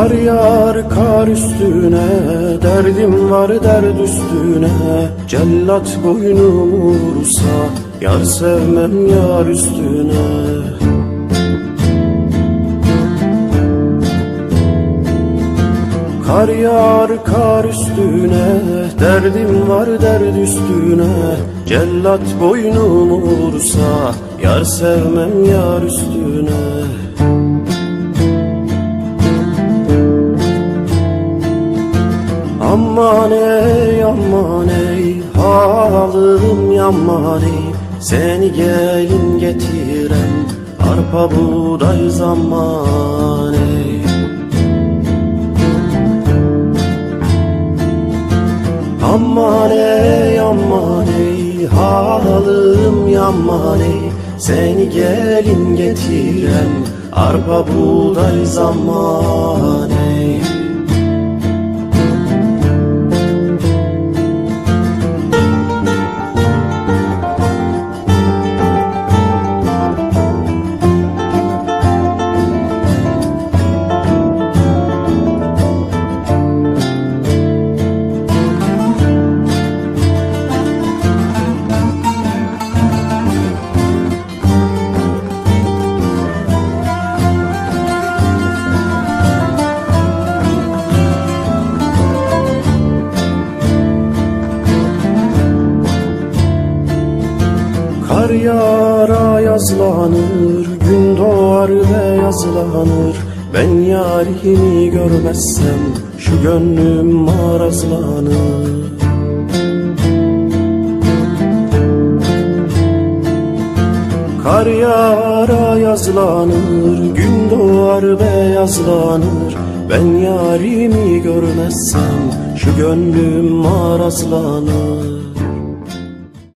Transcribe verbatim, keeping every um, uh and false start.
Kar yağar kar üstüne, derdim var derd üstüne. Cellat boynumu vursa, yar sevmem yar üstüne. Kar yağar kar üstüne, derdim var derd üstüne. Cellat boynumu vursa, yar sevmem yar üstüne. Aman ey aman ey, halım yaman ey. Seni gelin getiren, arpa buğday zaman ey. Aman ey aman ey, halım yaman ey. Seni gelin getiren, arpa buğday zaman ey. Kar yağar ayazlanır, gün doğar beyazlanır. Ben yarimi görmezsem şu gönlüm marazlanır. Kar yağar ayazlanır, gün doğar beyazlanır. Ben yarimi görmezsem şu gönlüm marazlanır.